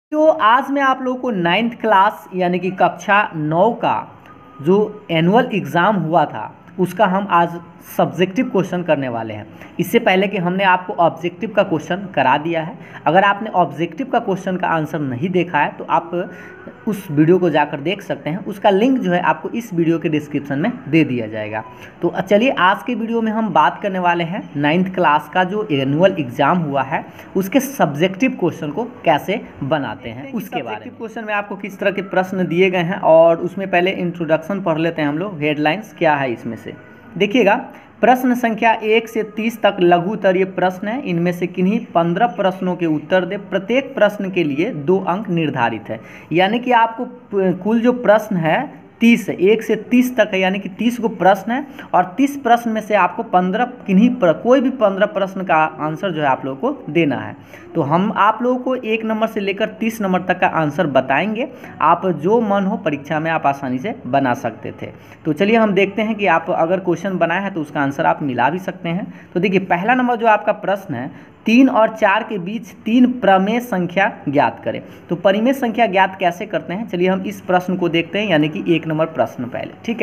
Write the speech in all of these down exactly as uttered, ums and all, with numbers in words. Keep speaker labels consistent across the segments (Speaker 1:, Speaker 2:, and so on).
Speaker 1: तो आज मैं आप लोगों को नाइन्थ क्लास यानी कि कक्षा नौ का जो एनुअल एग्ज़ाम हुआ था उसका हम आज सब्जेक्टिव क्वेश्चन करने वाले हैं। इससे पहले कि हमने आपको ऑब्जेक्टिव का क्वेश्चन करा दिया है। अगर आपने ऑब्जेक्टिव का क्वेश्चन का आंसर नहीं देखा है तो आप उस वीडियो को जाकर देख सकते हैं। उसका लिंक जो है आपको इस वीडियो के डिस्क्रिप्शन में दे दिया जाएगा। तो चलिए आज के वीडियो में हम बात करने वाले हैं नाइन्थ क्लास का जो एनुअल एग्ज़ाम हुआ है उसके सब्जेक्टिव क्वेश्चन को कैसे बनाते हैं उसके बारे में। क्वेश्चन में आपको किस तरह के प्रश्न दिए गए हैं और उसमें पहले इंट्रोडक्शन पढ़ लेते हैं हम लोग। हेडलाइंस क्या है इसमें से देखिएगा। प्रश्न संख्या एक से तीस तक लघु उत्तरीय प्रश्न है। इनमें से किन्हीं पंद्रह प्रश्नों के उत्तर दे। प्रत्येक प्रश्न के लिए दो अंक निर्धारित है। यानी कि आपको कुल जो प्रश्न है तीस है, एक से तीस तक है, यानी कि तीस को प्रश्न है और तीस प्रश्न में से आपको पंद्रह किन्हीं प्र, कोई भी पंद्रह प्रश्न का आंसर जो है आप लोगों को देना है। तो हम आप लोगों को एक नंबर से लेकर तीस नंबर तक का आंसर बताएंगे। आप जो मन हो परीक्षा में आप आसानी से बना सकते थे। तो चलिए हम देखते हैं कि आप अगर क्वेश्चन बनाए हैं तो उसका आंसर आप मिला भी सकते हैं। तो देखिए पहला नंबर जो आपका प्रश्न है, तीन और चार के बीच तीन प्रमेय संख्या ज्ञात करें। तो परिमेय संख्या ज्ञात कैसे करते हैं, चलिए हम इस प्रश्न को देखते हैं, यानी कि एक नंबर प्रश्न पहले। ठीक है,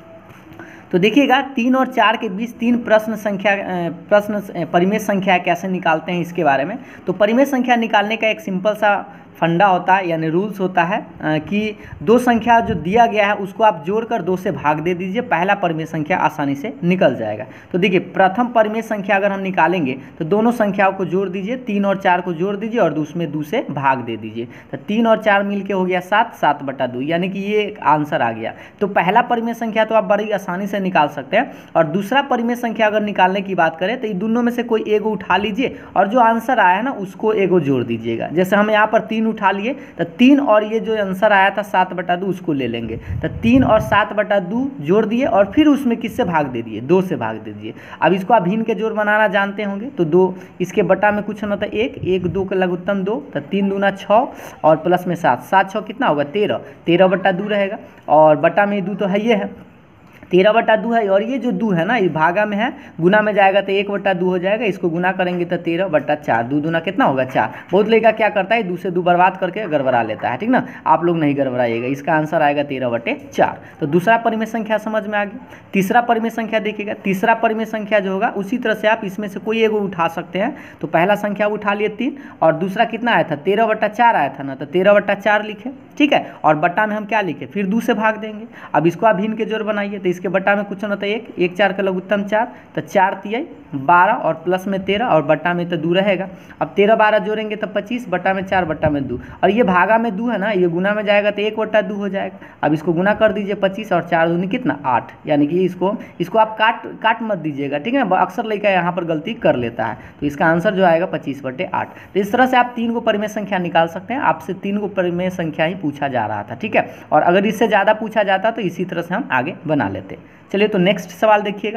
Speaker 1: तो देखिएगा तीन और चार के बीच तीन प्रश्न संख्या प्रश्न परिमेय संख्या कैसे निकालते हैं इसके बारे में। तो परिमेय संख्या निकालने का एक सिंपल सा फंडा होता है यानी रूल्स होता है कि दो संख्या जो दिया गया है उसको आप जोड़कर दो से भाग दे दीजिए, पहला परिमेय संख्या आसानी से निकल जाएगा। तो देखिए प्रथम परिमेय संख्या अगर हम निकालेंगे तो दोनों संख्याओं को जोड़ दीजिए, तीन और चार को जोड़ दीजिए और उसमें दो से भाग दे दीजिए। तो तीन और चार मिलके हो गया सात, सात बटा दो, यानी कि ये एक आंसर आ गया। तो पहला परिमेय संख्या तो आप बड़ी आसानी से निकाल सकते हैं। और दूसरा परिमेय संख्या अगर निकालने की बात करें तो इन दोनों में से कोई एगो उठा लीजिए और जो आंसर आया है ना उसको एगो जोड़ दीजिएगा। जैसे हम यहाँ पर तीन उठा लिए तो तीन और ये जो आंसर आया था सात बटा दो उसको ले लेंगे। तो तीन और सात बटा दो जोड़ दिए और फिर उसमें किससे भाग दे दिए, दो से भाग दे दिए। अब इसको आप भिन्न के जोड़ बनाना जानते होंगे। तो दो इसके बटा में कुछ ना था एक, एक दो का लघुत्तम दो, तो तीन दूना छः और प्लस में सात, सात छः कितना होगा तेरह, तेरह बटा दो रहेगा और बटा में दो तो है ये है तेरह बटा दो है। और ये जो दो है ना ये भागा में है, गुना में जाएगा तो एक बटा दो हो जाएगा। इसको गुना करेंगे तो तेरह बटा चार, दो दूना कितना होगा चार। बहुत लड़का क्या करता है दो से दो बर्बाद करके गड़बड़ा लेता है, ठीक ना। आप लोग नहीं गड़बड़ाइएगा, इसका आंसर आएगा तेरह बटे चार। तो दूसरा परिमेय संख्या समझ में आ गई। तीसरा परिमेय संख्या देखिएगा, तीसरा परिमेय संख्या जो होगा उसी तरह से आप इसमें से कोई एगो उठा सकते हैं। तो पहला संख्या उठा लिए तीन और दूसरा कितना आया था तेरह बटा चार आया था ना, तो तेरह बटा चार लिखे, ठीक है। और बट्टा में हम क्या लिखे, फिर दो से भाग देंगे। अब इसको आप भिन्न के जोड़ बनाइए तो इसके बट्टा में कुछ ना था एक, एक चार का लघुत्तम चार, तो चार तियाई बारह और प्लस में तेरह और बट्टा में तो दो रहेगा। अब तेरह बारह जोड़ेंगे तो पच्चीस, बट्टा में चार बट्टा में दो और ये भागा में दो है ना, ये गुना में जाएगा तो एक बट्टा दो हो जाएगा। अब इसको गुना कर दीजिए पच्चीस और चार दूनी कितना आठ, यानी कि इसको इसको आप काट काट मत दीजिएगा, ठीक है ना। अक्सर लड़का यहाँ पर गलती कर लेता है। तो इसका आंसर जो आएगा पच्चीस बटे आठ। तो इस तरह से आप तीन को परिमेय संख्या निकाल सकते हैं। आपसे तीन को परिमेय संख्या ही पूछा जा रहा था, ठीक है। और अगर इससे ज़्यादा पूछा जाता तो इसी तरह से हम आगे बना लेते। चलिए तो नेक्स्ट सवाल देखिएगा।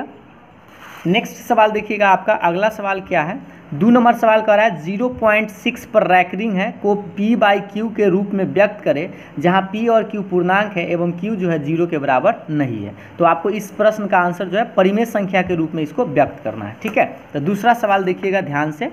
Speaker 1: नेक्स्ट सवाल देखिएगा, आपका अगला सवाल क्या है। दो नंबर सवाल कर रहा है जीरो पॉइंट सिक्स पर रैंकिंग है को पी बाई क्यू के रूप में व्यक्त करें जहां पी और क्यू पूर्णांक है एवं क्यू जो है जीरो के बराबर नहीं है। तो आपको इस प्रश्न का आंसर जो है परिमेय संख्या के रूप में इसको व्यक्त करना है, ठीक है। तो दूसरा सवाल देखिएगा ध्यान से।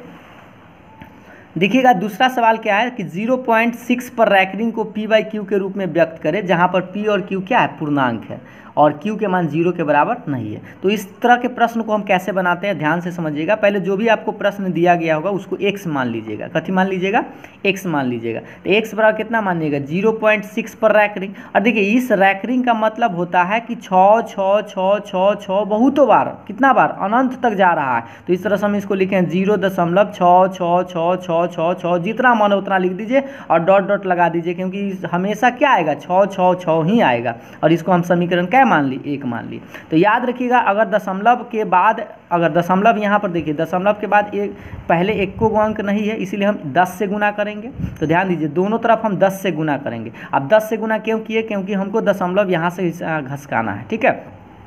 Speaker 1: देखिएगा दूसरा सवाल क्या है कि जीरो पॉइंट सिक्स पर रैंकिंग को पी बाई क्यू के रूप में व्यक्त करें जहां पर पी और क्यू क्या है पूर्णांक है और क्यू के मान जीरो के बराबर नहीं है। तो इस तरह के प्रश्न को हम कैसे बनाते हैं ध्यान से समझिएगा। पहले जो भी आपको प्रश्न दिया गया होगा उसको एक्स मान लीजिएगा। कथी मान लीजिएगा, एक्स मान लीजिएगा। तो एक्स बराबर कितना मानिएगा जीरो पॉइंट सिक्स पर रैंकिंग। और देखिए इस रैंकिंग का मतलब होता है कि छः छः छः छः छः बहुतों बार, कितना बार, अनंत तक जा रहा है। तो इस तरह से हम इसको लिखें जीरो दशमलव छः छः छः छः छः छः, जितना मन उतना लिख दीजिए और डॉट डॉट लगा दीजिए, क्योंकि हमेशा क्या आएगा छः छः छः ही आएगा। और इसको हम समीकरण क्या मान ली, एक मान ली। तो याद रखिएगा अगर दशमलव के बाद, अगर दशमलव यहाँ पर देखिए दशमलव के बाद एक पहले एक को अंक नहीं है, इसीलिए हम दस से गुना करेंगे। तो ध्यान दीजिए दोनों तरफ हम दस से गुना करेंगे। अब दस से गुना क्यों किए, क्योंकि हमको दशमलव यहाँ से घसकाना है, ठीक है।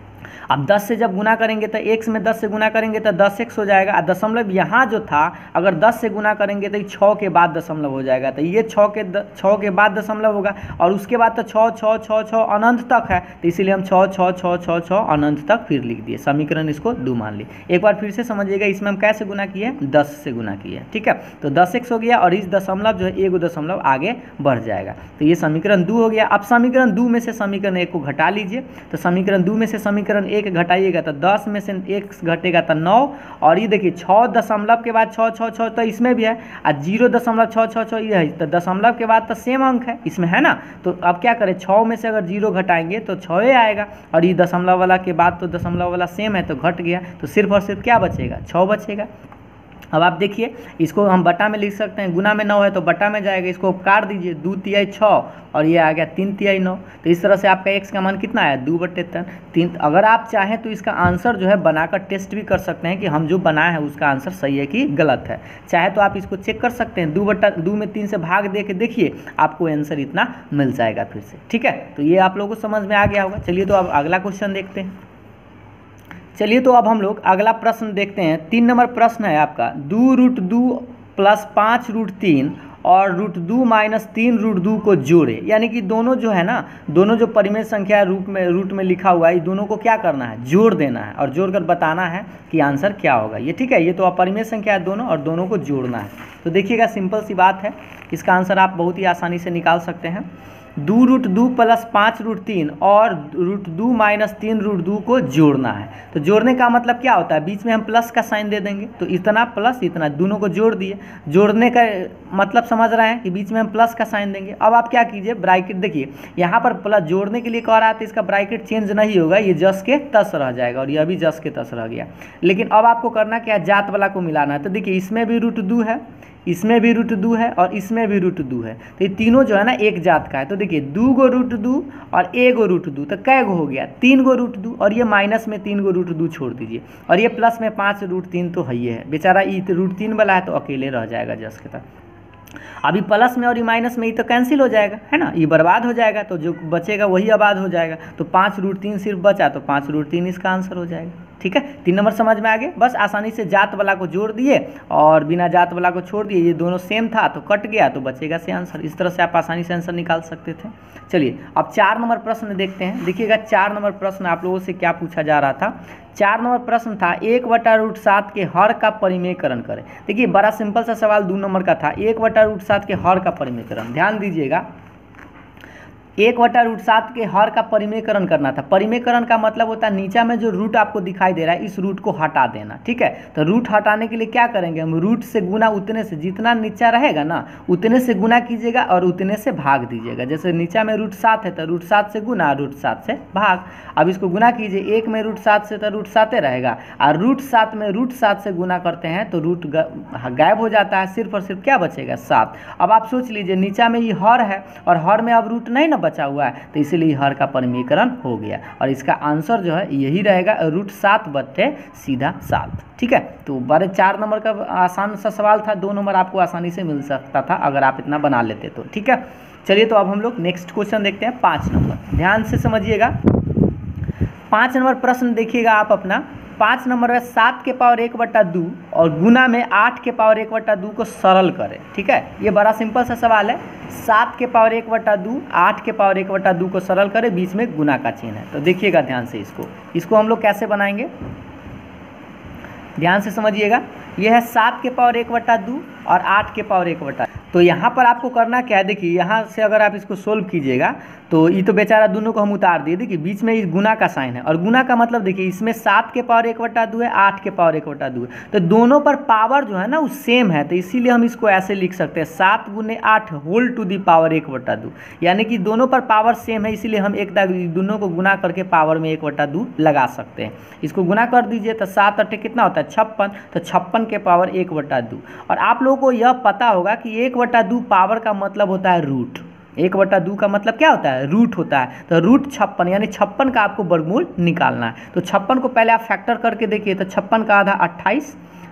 Speaker 1: अब दस से जब गुना करेंगे तो एक्स में दस से गुना करेंगे तो दस एक्स हो जाएगा। दशमलव यहाँ जो था अगर दस से गुना करेंगे तो छः के बाद दशमलव हो जाएगा, तो ये छः के छः के बाद दशमलव होगा और उसके बाद तो छः छः छः छः अनंत तक है, तो इसीलिए हम छः छः छः छः छः अनंत तक फिर लिख दिए। समीकरण इसको दो मान लिए। एक बार फिर से समझिएगा, इसमें हम कैसे गुना किए, दस से गुना किए, ठीक है। तो दस एक्स हो गया और इस दशमलव जो है एक दशमलव आगे बढ़ जाएगा, तो ये समीकरण दो हो गया। अब समीकरण दो में से समीकरण एक को घटा लीजिए, तो समीकरण दो में से समीकरण एक घटाइएगा तो दस में से एक घटेगा तो नौ, और ये देखिए छः दशमलव के बाद छः छः छः तो इसमें भी है, और जीरो दशमलव छः छः छः ये है, तो दशमलव के बाद तो सेम अंक है इसमें, है ना। तो अब क्या करें, छः में से अगर जीरो घटाएंगे तो छः आएगा, और ये दशमलव वाला के बाद तो दशमलव वाला सेम है तो घट गया, तो सिर्फ और सिर्फ क्या बचेगा, छः बचेगा। अब आप देखिए इसको हम बटा में लिख सकते हैं, गुना में नौ है तो बटा में जाएगा, इसको काट दीजिए, दो तिहाई छः और ये आ गया तीन तिहाई नौ, तो इस तरह से आपका एक्स का मान कितना है, दो बटे तीन। अगर आप चाहें तो इसका आंसर जो है बनाकर टेस्ट भी कर सकते हैं कि हम जो बनाए हैं उसका आंसर सही है कि गलत है। चाहे तो आप इसको चेक कर सकते हैं, दो बटा दो में तीन से भाग दे के देखिए, आपको आंसर इतना मिल जाएगा फिर से, ठीक है। तो ये आप लोगों को समझ में आ गया होगा। चलिए तो अब अगला क्वेश्चन देखते हैं। चलिए तो अब हम लोग अगला प्रश्न देखते हैं। तीन नंबर प्रश्न है आपका, दो रूट दो प्लस पाँच रूट तीन और रूट दो माइनस तीन रूट दो को जोड़े, यानी कि दोनों जो है ना, दोनों जो परिमेय संख्या रूप में रूट में लिखा हुआ है, दोनों को क्या करना है, जोड़ देना है और जोड़कर बताना है कि आंसर क्या होगा ये, ठीक है। ये तो अपरिमेय संख्या है दोनों और दोनों को जोड़ना है। तो देखिएगा सिंपल सी बात है, इसका आंसर आप बहुत ही आसानी से निकाल सकते हैं। दो रूट दो प्लस पाँच रूट तीन और रूट दो माइनस तीन रूट दो को जोड़ना है। तो जोड़ने का मतलब क्या होता है, बीच में हम प्लस का साइन दे देंगे, तो इतना प्लस इतना दोनों को जोड़ दिए। जोड़ने का मतलब समझ रहे हैं कि बीच में हम प्लस का साइन देंगे। अब आप क्या कीजिए, ब्रैकेट देखिए यहाँ पर प्लस जोड़ने के लिए कह रहा है तो इसका ब्रैकेट चेंज नहीं होगा, ये जस के तस रह जाएगा और यह भी जस के तस रह गया। लेकिन अब आपको करना क्या है, जात वाला को मिलाना है। तो देखिए इसमें भी रूट दो है, इसमें भी रूट दो है और इसमें भी रूट दो है, तो ये तीनों जो है ना एक जात का है। तो देखिए दो गो रूट दो और एक गो रूट दो, तो कै गो हो गया, तीन गो रूट दो, और ये माइनस में तीन गो रूट दो छोड़ दीजिए, और ये प्लस में पाँच रूट तीन तो है ही है, बेचारा ये रूट तीन वाला है तो अकेले रह जाएगा जस के तरह। अभी प्लस में और ये माइनस में ये तो कैंसिल हो जाएगा, है ना, ये बर्बाद हो जाएगा, तो जो बचेगा वही आबाद हो जाएगा। तो पाँच रूट तीन सिर्फ बचा, तो पाँच रूट तीन इसका आंसर हो जाएगा, ठीक है। तीन नंबर समझ में आ गए। बस आसानी से जात वाला को जोड़ दिए और बिना जात वाला को छोड़ दिए, ये दोनों सेम था तो कट गया, तो बचेगा से आंसर। इस तरह से आप आसानी से आंसर निकाल सकते थे। चलिए अब चार नंबर प्रश्न देखते हैं। देखिएगा चार नंबर प्रश्न आप लोगों से क्या पूछा जा रहा था। चार नंबर प्रश्न था, एक बटा रूट सात के हर का परिमेयकरण करें। देखिए बड़ा सिंपल सा सवाल दो नंबर का था, एक बटा रूट सात के हर का परिमेयकरण। ध्यान दीजिएगा, एक बटा रूट सात के हर का परिमेयकरण करना था। परिमेयकरण का मतलब होता है नीचा में जो रूट आपको दिखाई दे रहा है इस रूट को हटा देना, ठीक है। तो रूट हटाने के लिए क्या करेंगे हम, रूट से गुना उतने से, जितना नीचा रहेगा ना उतने से गुना कीजिएगा और उतने से भाग दीजिएगा। जैसे नीचा में रूट सात है तो रूट सात से गुना, रूट सात से भाग। अब इसको गुना कीजिए, एक में रूट सात से तो रूट साते रहेगा, और रूट सात में रूट सात से गुना करते हैं तो रूट गायब हो जाता है, सिर्फ और सिर्फ क्या बचेगा, सात। अब आप सोच लीजिए नीचा में ये हर है और हर में अब रूट नहीं ना बचा हुआ है, तो इसीलिए हर का परिमेयकरण हो गया और इसका आंसर जो है यही रहेगा, रूट सात बटे सीधा सात, ठीक है। तो बारह चार नंबर का आसान सा सवाल था, दो नंबर आपको आसानी से मिल सकता था अगर आप इतना बना लेते तो, ठीक है। चलिए तो अब हम लोग नेक्स्ट क्वेश्चन देखते हैं, पाँच नंबर। ध्यान से समझिएगा, पाँच नंबर प्रश्न देखिएगा आप अपना। पाँच नंबर है, सात के पावर एक बट्टा दो और गुना में आठ के पावर एक बट्टा दो को सरल करें, ठीक है। ये बड़ा सिंपल सा सवाल है, सात के पावर एक बट्टा दो, आठ के पावर एक बट्टा दो को सरल करें, बीच में गुना का चिन्ह है। तो देखिएगा ध्यान से, इसको इसको हम लोग कैसे बनाएंगे, ध्यान से समझिएगा। यह है सात के पावर एक बट्टा दो और आठ के पावर एक बट्टा। तो यहाँ पर आपको करना क्या है, देखिए यहाँ से अगर आप इसको सोल्व कीजिएगा तो ये तो बेचारा दोनों को हम उतार दिए। देखिए बीच में इस गुना का साइन है और गुना का मतलब देखिए इसमें सात के पावर एक बट्टा दो है, आठ के पावर एक बट्टा दो है, तो दोनों पर पावर जो है ना वो सेम है, तो इसीलिए हम इसको ऐसे लिख सकते हैं, सात गुने आठ होल टू दी पावर एक बट्टा दो, यानी कि दोनों पर पावर सेम है, इसीलिए हम एक दोनों को गुना करके पावर में एक बट्टा दो लगा सकते हैं। इसको गुना कर दीजिए तो सात अट्ठे कितना होता है, छप्पन, तो छप्पन के पावर एक बट्टा दो। और आप लोगों को यह पता होगा कि एक बट्टा दो पावर का मतलब होता है रूट, एक बट्टा दो का मतलब क्या होता है, रूट होता है। तो रूट छप्पन, यानी छप्पन का आपको वर्गमूल निकालना है। तो छप्पन को पहले आप फैक्टर करके देखिए, तो छप्पन का आधा अट्ठाईस,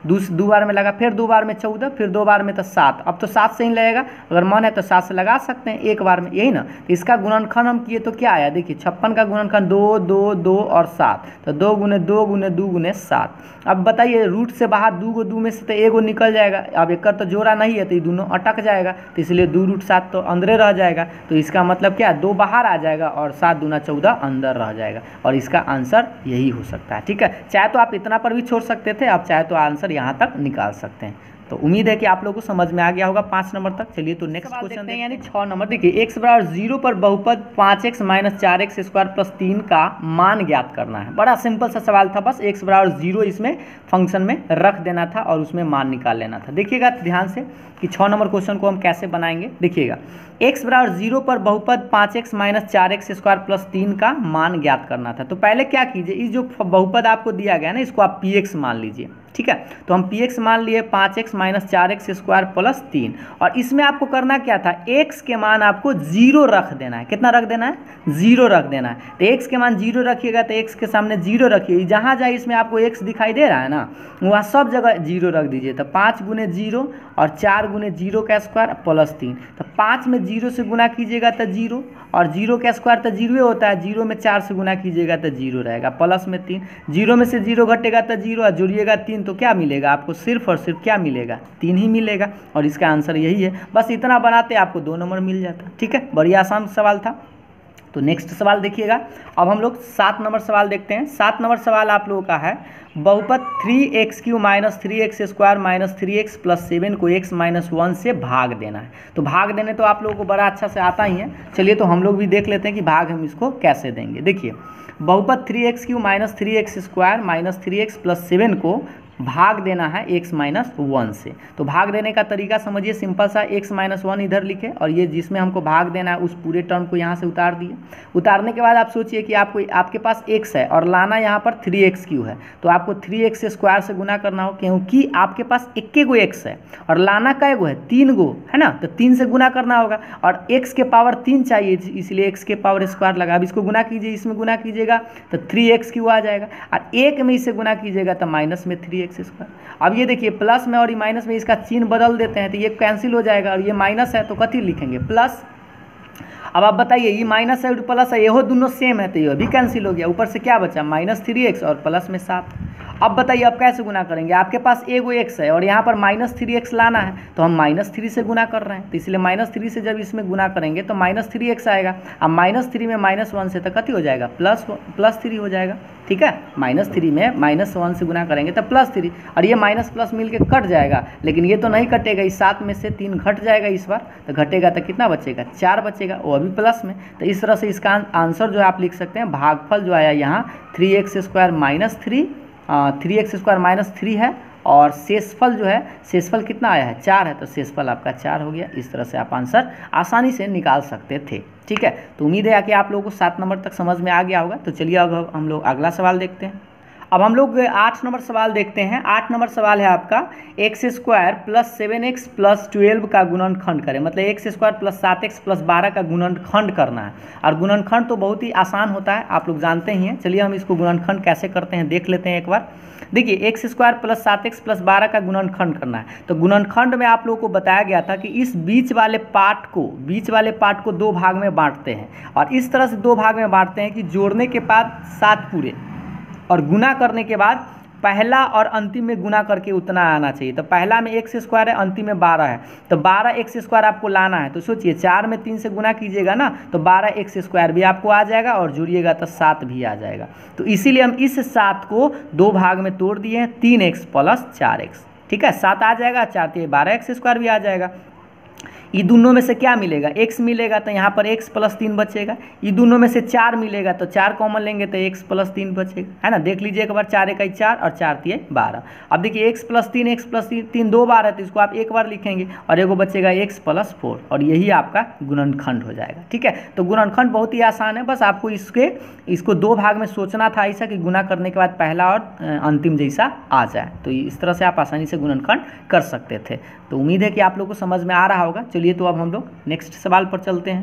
Speaker 1: दो दो बार में लगा, फिर दो बार में चौदह, फिर दो बार में तो सात। अब तो सात से ही लगेगा, अगर मन है तो सात से लगा सकते हैं एक बार में, यही ना। तो इसका गुणनखंड हम किए तो क्या आया, देखिए छप्पन का गुणनखंड दो दो दो और सात, तो दो गुने दो गुने दो गुने सात। अब बताइए रूट से बाहर दो गो दो में से तो एगो निकल जाएगा, अब एक तो जोड़ा नहीं है तो ये दोनों अटक जाएगा, तो इसलिए दो रूट सात तो अंदर रह जाएगा। तो इसका मतलब क्या, दो बाहर आ जाएगा और सात दूना चौदह अंदर रह जाएगा, और इसका आंसर यही हो सकता है। ठीक है, चाहे तो आप इतना पर भी छोड़ सकते थे, आप चाहे तो आंसर यहाँ तक निकाल सकते हैं। तो उम्मीद है कि आप लोगों को समझ में आ गया होगा पाँच नंबर तक। चलिए तो नेक्स्ट क्वेश्चन देखते हैं, यानी छः नंबर। देखिए एक्स बराबर जीरो पर बहुपद पाँच एक्स माइनस चार एक्स स्क्वायर प्लस तीन का मान ज्ञात करना है। बड़ा सिंपल सा सवाल था, बस एक्स बराबर जीरो इसमें फंक्शन में रख देना था और उसमें मान निकाल लेना था। देखिएगा ध्यान से कि छः नंबर क्वेश्चन को हम कैसे बनाएंगे। देखिएगा एक्स बराबर जीरो पर बहुपद पाँच एक्स माइनस चार एक्स स्क्वायर प्लस तीन का मान ज्ञात करना था। तो पहले क्या कीजिए, इस जो बहुपद आपको दिया गया ना, इसको आप पी एक्स मान लीजिए। ठीक है, तो हम पी एक्स मान लिए पाँच एक्स माइनस चार एक्स स्क्वायर प्लस तीन, और इसमें आपको करना क्या था, एक्स के मान आपको जीरो रख देना है। कितना रख देना है, जीरो रख देना है। तो एक्स के मान जीरो रखिएगा तो एक्स के सामने जीरो रखिए, जहाँ जहाँ इसमें आपको एक्स दिखाई दे रहा है ना, वहाँ सब जगह जीरो रख दीजिए। तो पाँच गुने जीरो और चार गुने जीरो का स्क्वायर प्लस तीन, तो पाँच में जीरो से गुना कीजिएगा तो जीरो, और जीरो का स्क्वायर तो जीरो होता है, जीरो में चार से गुना कीजिएगा तो जीरो रहेगा, प्लस में तीन, जीरो में से जीरो घटेगा तो जीरो, और जोड़िएगा तीन तो क्या मिलेगा आपको, सिर्फ और सिर्फ क्या मिलेगा, तीन ही मिलेगा, और इसका आंसर यही है। बस इतना बनाते आपको दो नंबर मिल जाता। ठीक है, बड़ी आसान सवाल था। तो नेक्स्ट सवाल देखिएगा, अब हम लोग सात नंबर सवाल देखते हैं। सात नंबर सवाल आप लोगों का है, बहुपद three X cube minus three X square minus three X plus seven को एक्स माइनस वन से भाग देना है। तो भाग देने तो आप लोगों को बड़ा अच्छा से आता ही है। चलिए तो हम लोग भी देख लेते हैं कि भाग हम इसको कैसे देंगे। देखिए बहुपद three X cube minus three X square minus three X plus seven को भाग देना है x माइनस वन से। तो भाग देने का तरीका समझिए, सिंपल सा, x माइनस वन इधर लिखे और ये जिसमें हमको भाग देना है उस पूरे टर्म को यहाँ से उतार दिए। उतारने के बाद आप सोचिए कि आपको आपके पास x है और लाना यहाँ पर थ्री एक्स क्यू है, तो आपको थ्री एक्स से स्क्वायर से गुना करना हो, क्योंकि आपके पास इक्के गो x है और लाना कै गो है, तीन गो है ना, तो तीन से गुना करना होगा और x के पावर तीन चाहिए, इसलिए x के पावर स्क्वायर लगा। अब इसको गुना कीजिए, इसमें गुना कीजिएगा तो थ्री एक्स क्यू आ जाएगा, और एक में इसे गुना कीजिएगा तो माइनस में थ्री एक्स स्क्वायर। अब ये देखिए प्लस में और ये माइनस में इसका चिन्ह बदल देते हैं तो ये कैंसिल हो जाएगा, और ये माइनस है तो कथी लिखेंगे, प्लस। अब आप बताइए, ये माइनस है और प्लस है, ये दोनों सेम है तो ये भी कैंसिल हो गया। ऊपर से क्या बचा, माइनस थ्री एक्स और प्लस में सात। अब बताइए अब कैसे गुना करेंगे, आपके पास एगो एक्स है और यहाँ पर माइनस थ्री एक्स लाना है, तो हम माइनस थ्री से गुना कर रहे हैं, तो इसलिए माइनस थ्री से जब इसमें गुना करेंगे तो माइनस थ्री एक्स आएगा। अब माइनस थ्री में माइनस वन से तो कथी हो जाएगा, प्लस प्लस थ्री हो जाएगा। ठीक है, माइनस थ्री में माइनस वन से गुना करेंगे तो प्लस थ्री, और ये माइनस प्लस मिल के कट जाएगा, लेकिन ये तो नहीं कटेगा, इस सात में से तीन घट जाएगा इस बार, तो घटेगा तो कितना बचेगा, चार बचेगा, वो अभी प्लस में। तो इस तरह से इसका आंसर जो है आप लिख सकते हैं, भागफल जो आया यहाँ three X square minus three three X square minus three है, और शेषफल जो है, शेषफल कितना आया है, चार है, तो शेषफल आपका चार हो गया। इस तरह से आप आंसर आसानी से निकाल सकते थे। ठीक है, तो उम्मीद है कि आप लोगों को सात नंबर तक समझ में आ गया होगा। तो चलिए अब हम लोग अगला सवाल देखते हैं। अब हम लोग आठ नंबर सवाल देखते हैं। आठ नंबर सवाल है आपका, X square plus seven X plus twelve का गुणनखंड करें। मतलब एक्स स्क्वायर प्लस सात एक्स प्लस बारह का गुणनखंड करना है, और गुणनखंड तो बहुत ही आसान होता है, आप लोग जानते ही हैं। चलिए हम इसको गुणनखंड कैसे करते हैं देख लेते हैं एक बार। देखिए एक्स स्क्वायर प्लस सात एक्स प्लस बारह का गुणनखंड करना है, तो गुणनखंड में आप लोगों को बताया गया था कि इस बीच वाले पार्ट को बीच वाले पार्ट को दो भाग में बांटते हैं, और इस तरह से दो भाग में बांटते हैं कि जोड़ने के बाद सात पूरे और गुना करने के बाद पहला और अंतिम में गुना करके उतना आना चाहिए। तो पहला में एक्स स्क्वायर है, अंतिम में बारह है, तो बारह एक्स स्क्वायर आपको लाना है। तो सोचिए चार में तीन से गुना कीजिएगा ना, तो बारह एक्स स्क्वायर भी आपको आ जाएगा, और जुड़िएगा तो सात भी आ जाएगा। तो इसीलिए हम इस सात को दो भाग में तोड़ दिए हैं, तीन एक्स प्लस चार एक्स। ठीक है, सात आ जाएगा, चार तीन बारह एक्स स्क्वायर भी आ जाएगा। ये दोनों में से क्या मिलेगा, x मिलेगा, तो यहाँ पर x प्लस तीन बचेगा। ये दोनों में से चार मिलेगा, तो चार कॉमन लेंगे तो x प्लस तीन बचेगा, है ना। देख लीजिए एक बार, चार इकाई चार और चार तीन बारह। अब देखिए x प्लस तीन x प्लस तीन तीन दो बार है, तो इसको आप एक बार लिखेंगे, और एगो बचेगा x प्लस फोर, और यही आपका गुणनखंड हो जाएगा। ठीक है, तो गुणनखंड बहुत ही आसान है, बस आपको इसके इसको दो भाग में सोचना था ऐसा कि गुना करने के बाद पहला और अंतिम जैसा आ जाए। तो इस तरह से आप आसानी से गुणनखंड कर सकते थे। तो उम्मीद है कि आप लोग को समझ में आ रहा होगा। चलिए तो अब हम लोग नेक्स्ट सवाल पर चलते हैं।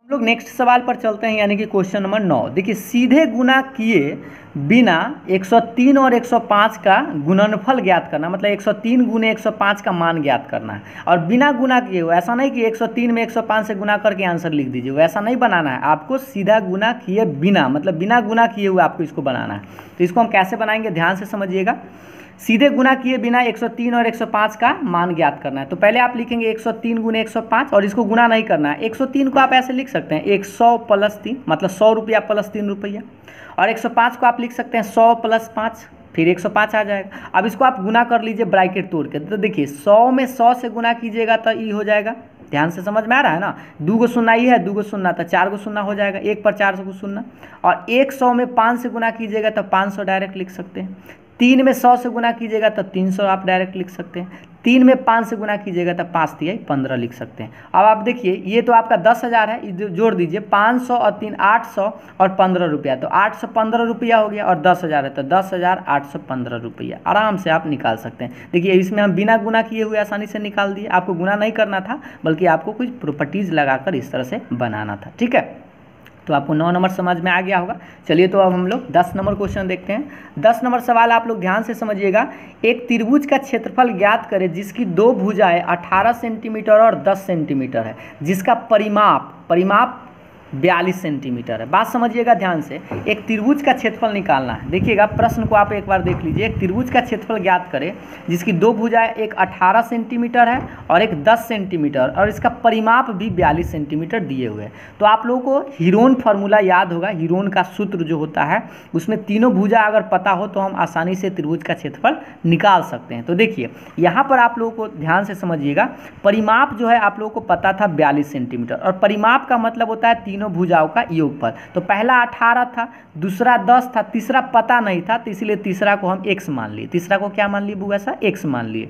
Speaker 1: हम लोग नेक्स्ट सवाल पर चलते हैं, यानी कि क्वेश्चन नंबर नौ। देखिए, सीधे गुना किए बिना एक सौ तीन और एक सौ पाँच का गुणनफल ज्ञात करना, मतलब एक सौ तीन गुने एक सौ पाँच का मान ज्ञात करना है। और बिना गुना किए हुए, ऐसा नहीं कि एक सौ तीन में एक सौ पाँच से गुना करके आंसर लिख दीजिए, वैसा नहीं बनाना है आपको। सीधा गुना किए बिना, मतलब बिना गुना किए हुए आपको इसको बनाना है। तो इसको हम कैसे बनाएंगे, ध्यान से समझिएगा। सीधे गुना किए बिना एक सौ तीन और एक सौ पाँच का मान ज्ञात करना है। तो पहले आप लिखेंगे एक सौ तीन गुने एक सौ पाँच, और इसको गुना नहीं करना है। एक सौ तीन को आप ऐसे लिख सकते हैं एक सौ प्लस तीन, मतलब सौ रुपया प्लस तीन रुपया। और एक सौ पाँच को आप लिख सकते हैं सौ प्लस पाँच, फिर एक सौ पाँच आ जाएगा। अब इसको आप गुना कर लीजिए ब्रैकेट तोड़ के। तो देखिए, सौ में सौ से गुना कीजिएगा तो ई हो जाएगा। ध्यान से समझ में आ रहा है ना। दो गो शून्ना ही है, दो गो शून्ना तो चार गो शून्ना हो जाएगा, एक पर चार सौ शून्ना। और एक सौ में पाँच से गुना कीजिएगा तो पाँच सौ डायरेक्ट लिख सकते हैं। तीन में सौ से गुना कीजिएगा तो तीन सौ आप डायरेक्ट लिख सकते हैं। तीन में पाँच से गुना कीजिएगा तो पाँच तिया पंद्रह लिख सकते हैं। अब आप देखिए, ये तो आपका दस हज़ार है, जोड़ दीजिए पाँच सौ और तीन आठ सौ और पंद्रह रुपया, तो आठ सौ पंद्रह रुपया हो गया। और दस हज़ार है तो दस हज़ार आठ सौ पंद्रह रुपया आराम से आप निकाल सकते हैं। देखिए, इसमें हम बिना गुना किए हुए आसानी से निकाल दिए। आपको गुना नहीं करना था, बल्कि आपको कुछ प्रॉपर्टीज़ लगाकर इस तरह से बनाना था। ठीक है, तो आपको नौ नंबर समझ में आ गया होगा। चलिए, तो अब हम लोग दस नंबर क्वेश्चन देखते हैं। दस नंबर सवाल आप लोग ध्यान से समझिएगा। एक त्रिभुज का क्षेत्रफल ज्ञात करें जिसकी दो भुजाएं अठारह सेंटीमीटर और दस सेंटीमीटर है, जिसका परिमाप परिमाप बयालीस सेंटीमीटर है। बात समझिएगा ध्यान से। एक त्रिभुज का क्षेत्रफल निकालना है। देखिएगा, प्रश्न को आप एक बार देख लीजिए। एक त्रिभुज का क्षेत्रफल ज्ञात करें जिसकी दो भुजाएं, एक अठारह सेंटीमीटर है और एक दस सेंटीमीटर, और इसका परिमाप भी बयालीस सेंटीमीटर दिए हुए हैं। तो आप लोगों को हीरोन फार्मूला याद होगा। हीरोन का सूत्र जो होता है, उसमें तीनों भुजा अगर पता हो तो हम आसानी से त्रिभुज का क्षेत्रफल निकाल सकते हैं। तो देखिए, यहाँ पर आप लोगों को ध्यान से समझिएगा। परिमाप जो है आप लोगों को पता था बयालीस सेंटीमीटर, और परिमाप का मतलब होता है तीनों भुजाओं का योगफल। तो पहला अठारह था, दूसरा दस था, तीसरा पता नहीं था, तो इसलिए तीसरा को हम एक्स मान लिए। तीसरा को क्या मान लिए बुआ सा, एक्स मान लिए।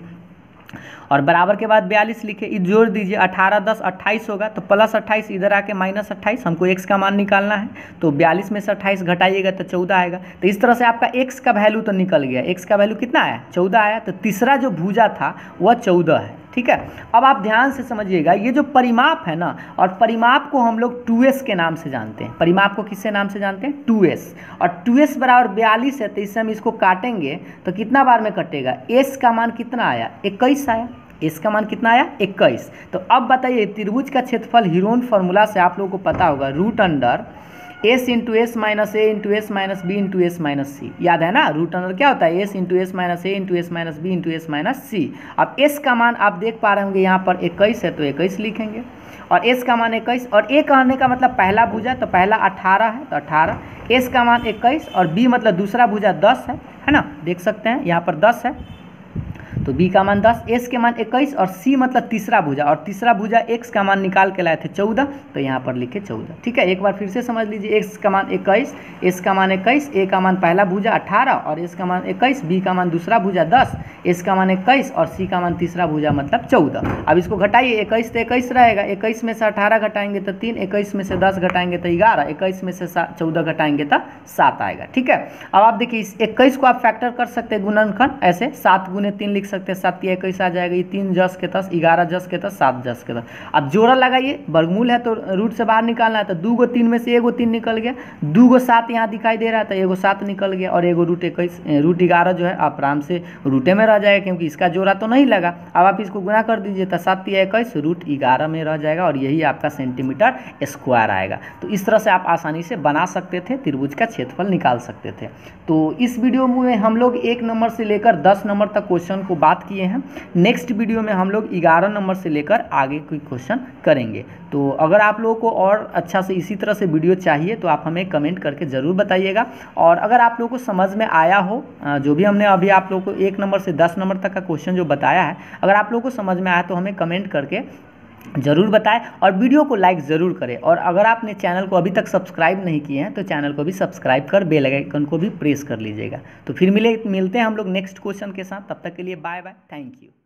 Speaker 1: और बराबर के बाद बयालीस लिखे, ये जोड़ दीजिए, अठारह दस अट्ठाईस होगा, तो प्लस अट्ठाईस इधर आके माइनस अट्ठाईस। हमको एक्स का मान निकालना है, तो बयालीस में से अट्ठाईस घटाइएगा तो चौदह आएगा। तो इस तरह से आपका एक्स का वैल्यू तो निकल गया। एक्स का वैल्यू कितना आया, चौदह आया। तो तीसरा जो भुजा था वह चौदह है। ठीक है, अब आप ध्यान से समझिएगा। ये जो परिमाप है ना, और परिमाप को हम लोग टू एस के नाम से जानते हैं। परिमाप को किससे नाम से जानते हैं, टू एस। और टू एस बराबर बयालीस है, तो इससे हम इसको काटेंगे तो कितना बार में कटेगा, एस का मान कितना आया, इक्कीस आया। एस का मान कितना आया, इक्कीस। तो अब बताइए, त्रिभुज का क्षेत्रफल हीरोन फार्मूला से आप लोगों को पता होगा, root under S into S minus A into S minus B into S minus C. याद है ना, रूट अंडर क्या होता है, S into S minus A into S minus B into S minus C. अब एस का मान आप देख पा रहे होंगे यहाँ पर इक्कीस है, तो इक्कीस लिखेंगे। और एस का मान इक्कीस, और ए कहने का मतलब पहला भुजा, तो पहला अठारह है तो अठारह, एस का मान इक्कीस, और बी मतलब दूसरा भुजा दस है, है ना, देख सकते हैं यहाँ पर दस है, तो बी का मान दस, एस के मान इक्कीस, और सी मतलब तीसरा भुजा, और तीसरा भुजा एक्स का मान निकाल के लाए थे चौदह, तो यहाँ पर लिखे चौदह। ठीक है, एक बार फिर से समझ लीजिए। एक्स का मान इक्कीस, एस का मान इक्कीस, ए का मान पहला भुजा अठारह, और एस का मान इक्कीस, बी का मान दूसरा भुजा दस, एस का मान इक्कीस, और सी का मान तीसरा भुजा मतलब चौदह। अब इसको घटाइए, इक्कीस तो इक्कीस रहेगा, इक्कीस में से अठारह घटाएंगे तो तीन, इक्कीस में से दस घटाएंगे तो ग्यारह, इक्कीस में से चौदह घटाएंगे तो सात आएगा। ठीक है, अब आप देखिए, इस इक्कीस को आप फैक्टर कर सकते हैं गुणनखंड, ऐसे सात गुने तीन लिख सकते हैं, सात इक्कीस आ जाएगा। ये तीन जस के दस, ग्यारह जस के दस, सात जस के दस। अब जोड़ा लगाइए, वर्गमूल है तो रूट से बाहर निकालना है, तो दो गो तीन में से एगो तीन निकल गया, दो गो सात यहाँ दिखाई दे रहा है तो एगो सात निकल गया, और एगो रूट इक्कीस रूट ग्यारह जो है आप आराम से रूटे में रह जाएगा, क्योंकि इसका जोड़ा तो नहीं लगा। अब आप इसको गुना कर दीजिए, तो सात या इक्कीस रूट ग्यारह में रह जाएगा, और यही आपका सेंटीमीटर स्क्वायर आएगा। तो इस तरह से आप आसानी से बना सकते थे, त्रिभुज का क्षेत्रफल निकाल सकते थे। तो इस वीडियो में हम लोग एक नंबर से लेकर दस नंबर तक क्वेश्चन को बात किए हैं। नेक्स्ट वीडियो में हम लोग ग्यारह नंबर से लेकर आगे कोई क्वेश्चन करेंगे। तो अगर आप लोगों को और अच्छा से इसी तरह से वीडियो चाहिए तो आप हमें कमेंट करके ज़रूर बताइएगा। और अगर आप लोगों को समझ में आया हो, जो भी हमने अभी आप लोगों को एक नंबर से दस नंबर तक का क्वेश्चन जो बताया है, अगर आप लोगों को समझ में आया तो हमें कमेंट करके ज़रूर बताएं, और वीडियो को लाइक ज़रूर करें। और अगर आपने चैनल को अभी तक सब्सक्राइब नहीं किए हैं तो चैनल को भी सब्सक्राइब कर बेल आइकन को भी प्रेस कर लीजिएगा। तो फिर मिले मिलते हैं हम लोग नेक्स्ट क्वेश्चन के साथ। तब तक के लिए बाय बाय, थैंक यू।